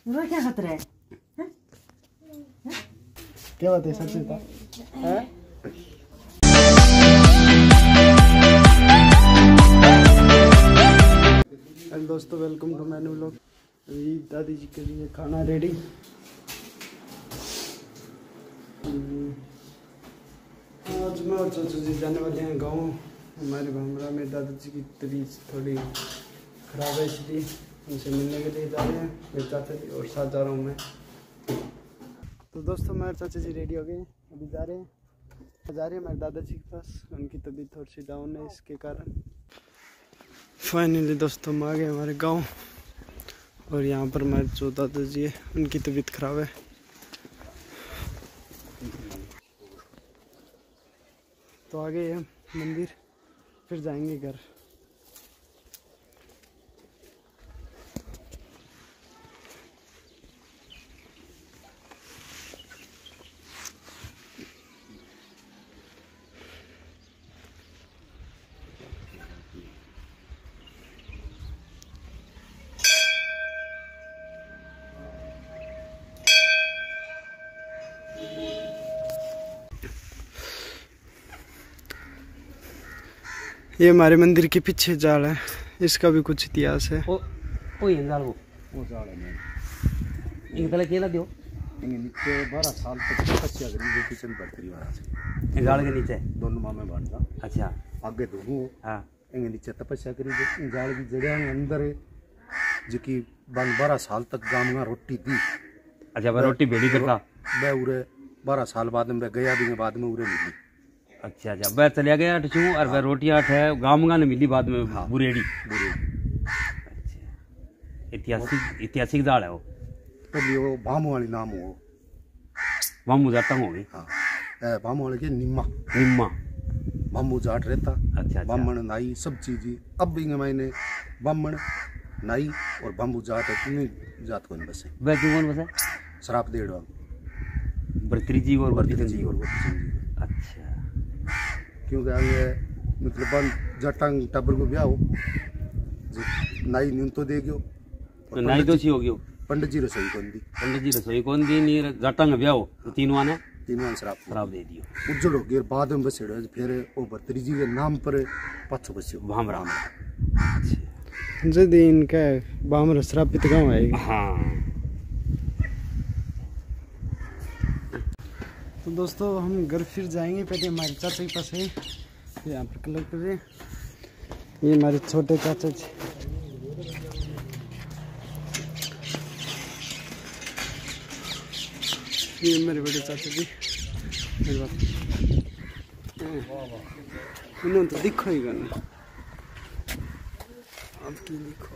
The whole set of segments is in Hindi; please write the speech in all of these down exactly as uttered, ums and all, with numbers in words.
रो क्या खतरा है? क्या बात है सच बता। हेलो दोस्तों, वेलकम टू मैनू व्लॉग। अभी दादी जी के लिए खाना रेडी। आज मैं और चाचू जी जाने वाले हैं गाँव। हमारे भामरा में दादाजी की तबीयत थोड़ी खराब है, इसलिए उनसे मिलने के लिए जा रहे हैं। मेरे चाचा जी और साथ जा रहा हूँ मैं। तो दोस्तों, मेरे चाचा जी रेडी हो गए, अभी जा रहे हैं जा रहे हैं मेरे दादाजी के पास। उनकी तबीयत थोड़ी सी डाउन है, इसके कारण फाइनली दोस्तों हम आ गए हमारे गांव। और यहाँ पर हमारे जो दादाजी है उनकी तबीयत खराब है। तो आ गए हम मंदिर, फिर जाएंगे घर। ये हमारे मंदिर के पीछे जाल है, इसका भी कुछ इतिहास है। ओ ओ ये जाल वो वो जाल है मैं इनके पहले केला दियो इनके नीचे बारह साल तक तपस्या करी जो किचन पर करी वाला से जाल के नीचे दोनों मामे बांधा। अच्छा आगे दोनों हां इनके नीचे तपस्या करी जो जाल की जगह में अंदर जो की बारह साल तक गांव में रोटी दी। अच्छा वह रोटी बेड़ी करता मैं उरे बारह साल बाद में गया भी बाद में उरे मिली। अच्छा अच्छा वह चलिया गया टू और वह रोटियां है गांव में मिली बाद में। हाँ, बुरेड़ी बुरेड़ी। अच्छा ऐतिहासिक ऐतिहासिक दाल है वो। तभी वो भामू वाली नाम हो भामू जाट हो गई। हाँ भामू वाले के निम्मा निम्मा भामू जाट रहता। अच्छा बामण नाई सब चीज। अब भी मैंने बामण नाई और बाम्बू जाट है तीन जात को बस है। वह क्यों कौन बस है? शराब देड़वा भरतरी जी और भरतरी जी और अच्छा क्योंकि आगे मतलब जटांग टबर को ब्याह हो नाई न्यून तो दे गयो तो नाई तो सी हो गयो। पंडित जी रसोई कौन दी पंडित जी रसोई कौन दी नी जटांग ब्याह हो तो तीनों ने तीनों शराब शराब दे दियो। उज्जड़ हो गया बाद में बस फिर वो भरतरी जी के नाम पर पाछो बस्यो भामरा। अच्छा जद इनका भामरा श्रापित गाँव है। हाँ तो दोस्तों हम घर फिर जाएंगे। पहले हमारे चाचा के पास है, यहाँ पर कलर कर रहे हैं। ये हमारे छोटे चाचा जी। ये मेरे बड़े चाचा जी मेरे बाप उन्होंने तो दिखो ही करना अब की दिखो।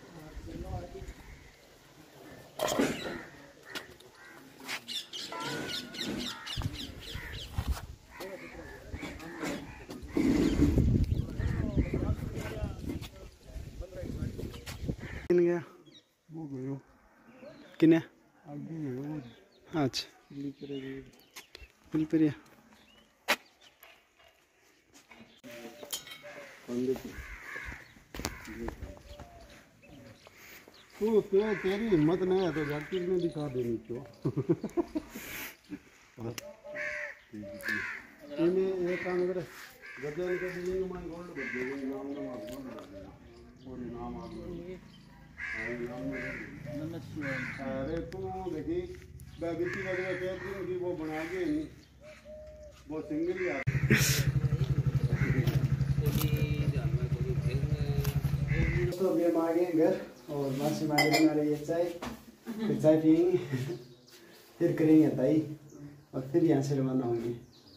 गया वो गयो किने अच्छा बिलपुरिया तू ते तेरी हिम्मत नहीं है तो जाकिर में दिखा देनी तो इन्हें एक काम करे गजल के लिए मैं गोल्ड कर देंगे नाम नाम और नाम आ गया। अरे तू देखी बेबीसी वगैरह कहती कि वो बना के वो सिंगल ही तो अभी हम आ गए घर और मासी माँ बना रही है चाय। फिर चाय पियेंगे फिर करेंगे ताई और फिर यहाँ से रवाना होंगे।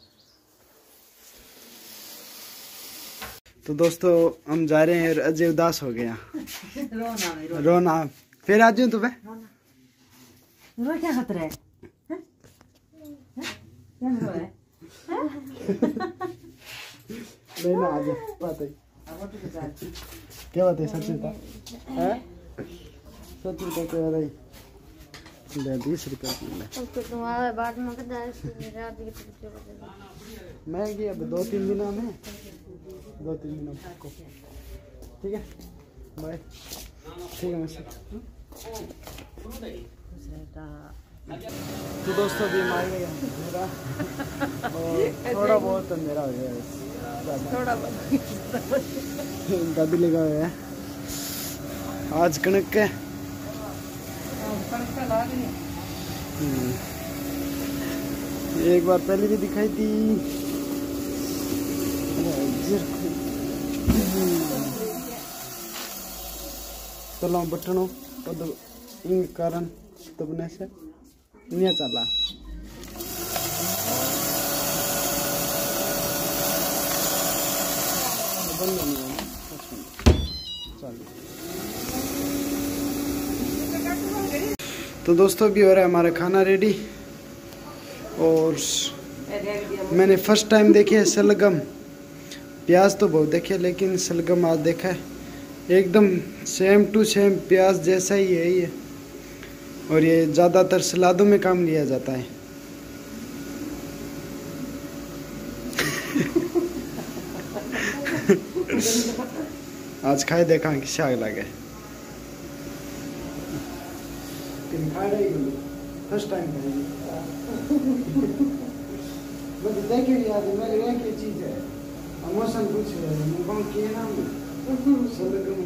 तो दोस्तों हम जा रहे हैं। अजय उदास हो गया रोना रोना फिर आज तो मैं रो क्या खतरा है? क्या रो है? नहीं ना आज बात है क्या बात है सच बता। सच बता क्या बात है? ले बीस रुपये तुम्हारे बाद में मैं गया दो तीन दिनों में दो तीन दिनों को ठीक है बाय ठीक है। तो दोस्तों अभी हम आ गए अंधेरा और थोड़ा बहुत अंधेरा हो गया है, थोड़ा बहुत दादी लगा हुआ है आज कणक के हम्म, एक बार पहले भी दिखाई थी। चलो बटनों पद इन कारण तबने से नहीं चला तो दोस्तों भी हो रहा है हमारा खाना रेडी। और मैंने फर्स्ट टाइम देखी है सलगम, प्याज तो बहुत देखे लेकिन सलगम आज देखा है, एकदम सेम टू सेम प्याज जैसा ही है ये। और ये ज़्यादातर सलादों में काम लिया जाता है। आज खाए देखा कि शाग लगे फर्स्ट टाइम देखिए यार मेरे यहाँ की चीज़ है मौसम कुछ मुकाम किए ना सलगम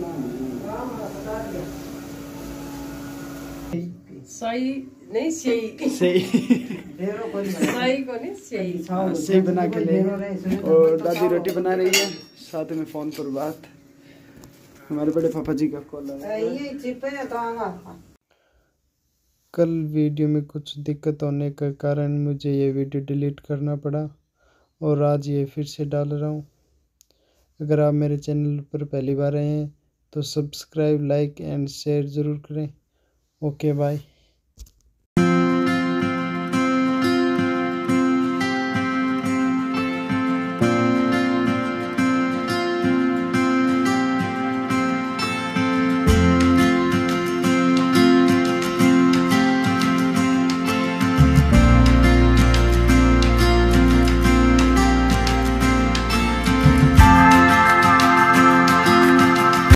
सही नहीं सही सही सही को नहीं सही सही बना के ले। और दादी रोटी बना रही है, साथ में फोन पर बात। हमारे बड़े पापा जी का कॉल है। कल वीडियो में कुछ दिक्कत होने के कारण मुझे ये वीडियो डिलीट करना पड़ा और आज ये फिर से डाल रहा हूँ। अगर आप मेरे चैनल पर पहली बार आए हैं तो सब्सक्राइब, लाइक एंड शेयर ज़रूर करें। Okay bye.